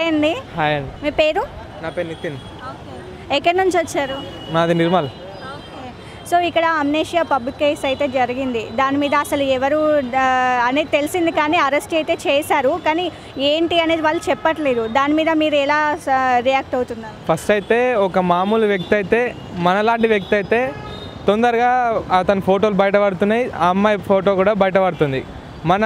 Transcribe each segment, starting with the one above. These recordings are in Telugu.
అండి. హాయ్ అండి. మీ పేరు? నా పేరు నితిన్. ఎక్కడి నుంచి వచ్చారు? నాది నిర్మల్. సో ఇక్కడ అమ్నేషియా పబ్లిక్ కేసు అయితే జరిగింది. దాని మీద అసలు ఎవరు అనేది తెలిసింది, కానీ అరెస్ట్ అయితే చేశారు, కానీ ఏంటి అనేది వాళ్ళు చెప్పట్లేదు. దాని మీద మీరు ఎలా రియాక్ట్ అవుతున్నారు? ఫస్ట్ అయితే ఒక మామూలు వ్యక్తి అయితే, మనలాంటి వ్యక్తి అయితే తొందరగా అతని ఫోటోలు బయటపడుతున్నాయి, ఆ అమ్మాయి ఫోటో కూడా బయటపడుతుంది. మన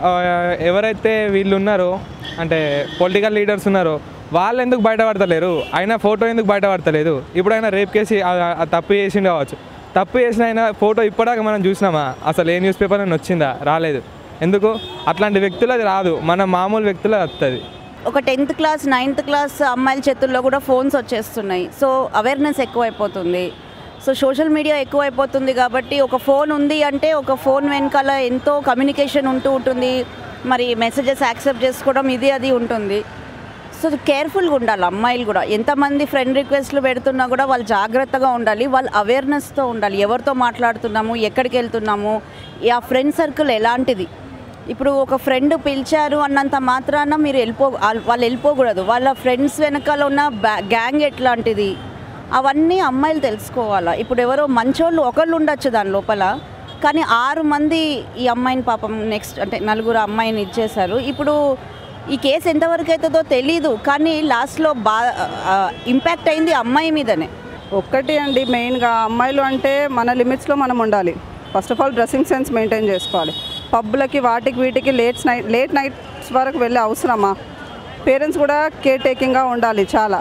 ఎవరైతే వీళ్ళు ఉన్నారో అంటే పొలిటికల్ లీడర్స్ ఉన్నారో వాళ్ళు ఎందుకు బయటపడతలేరు? ఆయన ఫోటో ఎందుకు బయటపడతలేదు? ఇప్పుడు ఆయన రేప్ కేసు తప్పు చేసిండు కావచ్చు, తప్పు చేసిన ఆయన ఫోటో ఇప్పటిదాకా మనం చూసినామా? అసలు ఏ న్యూస్ పేపర్ అని వచ్చిందా? రాలేదు. ఎందుకు? అట్లాంటి వ్యక్తులు అది రాదు, మన మామూలు వ్యక్తులు వస్తుంది. ఒక 10th క్లాస్ 9th క్లాస్ అమ్మాయిల చేతుల్లో కూడా ఫోన్స్ వచ్చేస్తున్నాయి. సో అవేర్నెస్ ఎక్కువైపోతుంది. సో సోషల్ మీడియా ఎక్కువైపోతుంది కాబట్టి ఒక ఫోన్ ఉంది అంటే ఒక ఫోన్ వెనకాల ఎంతో కమ్యూనికేషన్ ఉంటుంది. మరి మెసేజెస్ యాక్సెప్ట్ చేసుకోవడం ఇది అది ఉంటుంది. సో కేర్ఫుల్గా ఉండాలి అమ్మాయిలు కూడా. ఎంతమంది ఫ్రెండ్ రిక్వెస్ట్లు పెడుతున్నా కూడా వాళ్ళు జాగ్రత్తగా ఉండాలి, వాళ్ళు అవేర్నెస్తో ఉండాలి. ఎవరితో మాట్లాడుతున్నాము, ఎక్కడికి వెళ్తున్నాము, ఆ ఫ్రెండ్ సర్కిల్ ఎలాంటిది. ఇప్పుడు ఒక ఫ్రెండ్ పిలిచారు అన్నంత మాత్రాన మీరు వాళ్ళు వెళ్ళిపోకూడదు. వాళ్ళ ఫ్రెండ్స్ వెనకాల ఉన్న గ్యాంగ్ ఎట్లాంటిది అవన్నీ అమ్మాయిలు తెలుసుకోవాలా. ఇప్పుడు ఎవరో మంచోళ్ళు ఒకళ్ళు ఉండొచ్చు దాని లోపల, కానీ 6 మంది ఈ అమ్మాయిని పాపం నెక్స్ట్ అంటే 4 అమ్మాయిని ఇచ్చేశారు. ఇప్పుడు ఈ కేసు ఎంతవరకు అవుతుందో తెలీదు, కానీ లాస్ట్లో ఇంపాక్ట్ అయింది అమ్మాయి మీదనే. ఒక్కటి అండి, మెయిన్గా అమ్మాయిలు అంటే మన లిమిట్స్లో మనం ఉండాలి. First of all dressing sense maintain చేసుకోవాలి. పబ్లకి వాటికి వీటికి లేట్ నైట్స్ వరకు వెళ్ళే అవసరమా? పేరెంట్స్ కూడా కేర్ టేకింగ్గా ఉండాలి. చాలా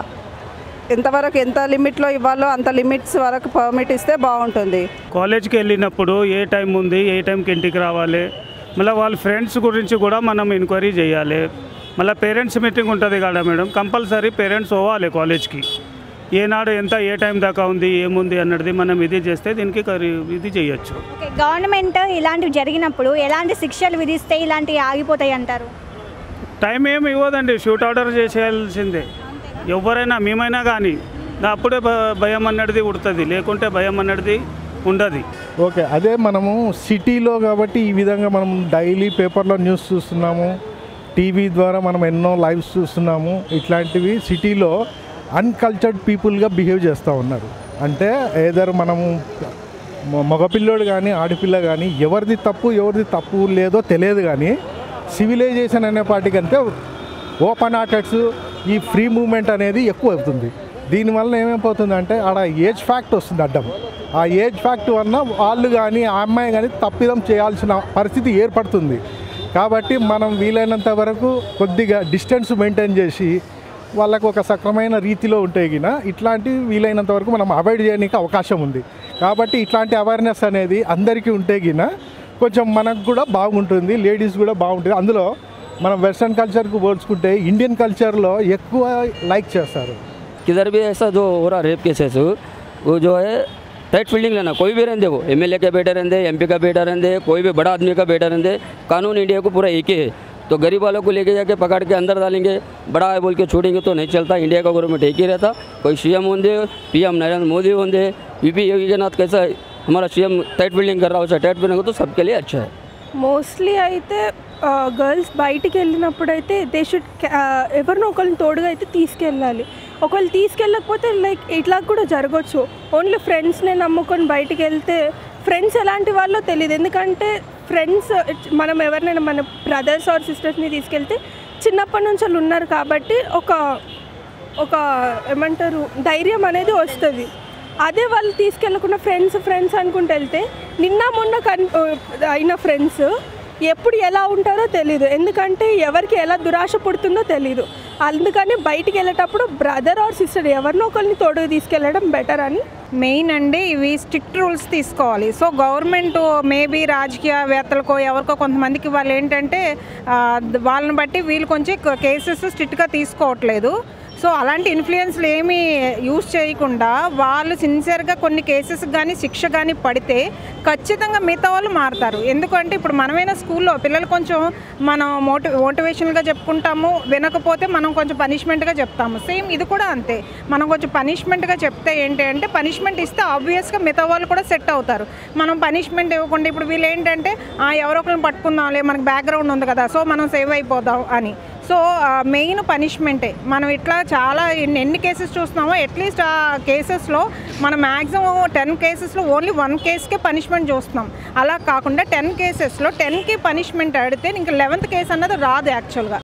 ఎంతవరకు ఎంత లిమిట్లో ఇవ్వాలో అంత లిమిట్స్ వరకు పర్మిట్ ఇస్తే బాగుంటుంది. కాలేజ్కి వెళ్ళినప్పుడు ఏ టైం ఉంది, ఏ టైంకి ఇంటికి రావాలి, మళ్ళీ వాళ్ళ ఫ్రెండ్స్ గురించి కూడా మనం ఎంక్వైరీ చేయాలి. మళ్ళీ పేరెంట్స్ మీటింగ్ ఉంటుంది కదా మేడం, కంపల్సరీ పేరెంట్స్ పోవాలి కాలేజ్కి. ఏనాడు ఎంత ఏ టైం దాకా ఉంది, ఏముంది అన్నది మనం ఇది చేస్తే దీనికి ఇది చేయొచ్చు. గవర్నమెంట్ ఇలాంటివి జరిగినప్పుడు ఎలాంటి శిక్షలు విధిస్తే ఇలాంటివి ఆగిపోతాయి అంటారు? టైం ఏమి ఇవ్వదండి, షూట్ ఆర్డర్ చేసేయాల్సిందే ఎవరైనా, మేమైనా కానీ. అప్పుడే భయం అన్నది ఉడుతుంది, లేకుంటే భయం అన్నది ఉండదు. ఓకే, అదే మనము సిటీలో కాబట్టి ఈ విధంగా మనం డైలీ పేపర్లో న్యూస్ చూస్తున్నాము, టీవీ ద్వారా మనం ఎన్నో లైవ్స్ చూస్తున్నాము. ఇట్లాంటివి సిటీలో అన్కల్చర్డ్ పీపుల్గా బిహేవ్ చేస్తూ ఉన్నారు. అంటే ఏదర్ మనము మగపిల్లోడు కానీ ఆడపిల్ల కానీ ఎవరిది తప్పు లేదో తెలియదు, కానీ సివిలైజేషన్ అనే పార్టీకి అంతే ఓపెన్ హార్టెడ్స్, ఈ ఫ్రీ మూమెంట్ అనేది ఎక్కువ అవుతుంది. దీనివల్ల ఏమైపోతుందంటే ఆడ ఏజ్ ఫ్యాక్ట్ వస్తుంది అడ్డం. ఆ ఏజ్ ఫ్యాక్ట్ వలన వాళ్ళు కానీ ఆ అమ్మాయి కానీ తప్పిదం చేయాల్సిన పరిస్థితి ఏర్పడుతుంది. కాబట్టి మనం వీలైనంత వరకు కొద్దిగా డిస్టెన్స్ మెయింటైన్ చేసి వాళ్ళకు ఒక సక్రమైన రీతిలో ఉంటే గిన ఇట్లాంటివి వీలైనంత వరకు మనం అవాయిడ్ చేయడానికి అవకాశం ఉంది. కాబట్టి ఇట్లాంటి అవేర్నెస్ అనేది అందరికీ ఉంటే గిన కొంచెం మనకు కూడా బాగుంటుంది, లేడీస్ కూడా బాగుంటుంది. అందులో మనం వెస్ట్రన్ కల్చర్కు పోల్చుకుంటే ఇండియన్ కల్చర్లో ఎక్కువ లైక్ చేస్తారు. किधर भी ऐसा जो हो रहा रेप केसेस, वो जो है टाइट फील्डिंग लेना, कोई भी रहने वो एमएलए का बेटा रहने, एमपी का बेटा रहने, कोई भी बड़ा आदमी का बेटा रहने, कानून इंडिया को पूरा एक ही है. तो गरीब वालों को लेके जाके पकड़ के अंदर डालेंगे, बड़ा है बोल के छोड़ेंगे तो नहीं चलता. इंडिया का गवर्नमेंट एक ही रहता. कोई सीएम होंगे, पीएम नरेंद्र मोदी होंगे, यूपी योगी के नाथ कैसा हमारा सीएम टाइट फील्डिंग कर रहा हो, टाइट फील्डिंग तो सबके लिए अच्छा है. మోస్ట్లీ అయితే గర్ల్స్ బయటికి వెళ్ళినప్పుడు అయితే దే షుడ్ ఎవరినో ఒకరిని తోడుగా అయితే తీసుకెళ్ళాలి. ఒకళ్ళు తీసుకెళ్ళకపోతే లైక్ ఇట్లా కూడా జరగవచ్చు. ఓన్లీ ఫ్రెండ్స్నే నమ్ముకొని బయటికి వెళ్తే ఫ్రెండ్స్ ఎలాంటి వాళ్ళో తెలియదు. ఎందుకంటే ఫ్రెండ్స్ మనం ఎవరినైనా మన బ్రదర్స్ ఆర్ సిస్టర్స్ని తీసుకెళ్తే చిన్నప్పటి నుంచి వాళ్ళు ఉన్నారు కాబట్టి ఒక ఏమంటారు ధైర్యం అనేది వస్తుంది. అదే వాళ్ళు తీసుకెళ్ళకుండా ఫ్రెండ్స్ అనుకుంటూ వెళ్తే నిన్న మొన్న అయిన ఫ్రెండ్స్ ఎప్పుడు ఎలా ఉంటారో తెలీదు. ఎందుకంటే ఎవరికి ఎలా దురాశ పుడుతుందో తెలీదు. అందుకని బయటికి వెళ్ళేటప్పుడు బ్రదర్ ఆర్ సిస్టర్ ఎవరినో ఒకరిని తోడుగా తీసుకెళ్ళడం బెటర్ అని. మెయిన్ అండి ఇవి స్ట్రిక్ట్ రూల్స్ తీసుకోవాలి. సో గవర్నమెంట్ మేబీ రాజకీయవేత్తలకో ఎవరికో కొంతమందికి వాళ్ళు ఏంటంటే వాళ్ళని బట్టి వీళ్ళు కొంచెం కేసెస్ స్ట్రిక్ట్గా తీసుకోవట్లేదు. సో అలాంటి ఇన్ఫ్లుయెన్స్లు ఏమీ యూజ్ చేయకుండా వాళ్ళు సిన్సియర్గా కొన్ని కేసెస్ కానీ శిక్ష కానీ పడితే ఖచ్చితంగా మిగతా వాళ్ళు మారుతారు. ఎందుకంటే ఇప్పుడు మనమైనా స్కూల్లో పిల్లలు కొంచెం మనం మోటివేషన్గా చెప్పుకుంటాము, వినకపోతే మనం కొంచెం పనిష్మెంట్గా చెప్తాము. సేమ్ ఇది కూడా అంతే, మనం కొంచెం పనిష్మెంట్గా చెప్తే ఏంటి అంటే పనిష్మెంట్ ఇస్తే ఆబ్వియస్గా మిగతా వాళ్ళు కూడా సెట్ అవుతారు. మనం పనిష్మెంట్ ఇవ్వకుండా ఇప్పుడు వీళ్ళు ఏంటంటే ఎవరో ఒకరిని పట్టుకుందాంలే మనకు బ్యాక్గ్రౌండ్ ఉంది కదా సో మనం సేవ్ అయిపోదాం అని. సో మెయిన్ పనిష్మెంటే. మనం ఇట్లా చాలా ఎన్ని కేసెస్ చూస్తున్నామో అట్లీస్ట్ ఆ కేసెస్లో మనం మ్యాక్సిమం 10 కేసెస్లో ఓన్లీ 1 కేసుకే పనిష్మెంట్ చూస్తున్నాం. అలా కాకుండా 10 కేసెస్లో 10కి పనిష్మెంట్ అడిగితే ఇంకా 11th కేసు అన్నది రాదు యాక్చువల్గా.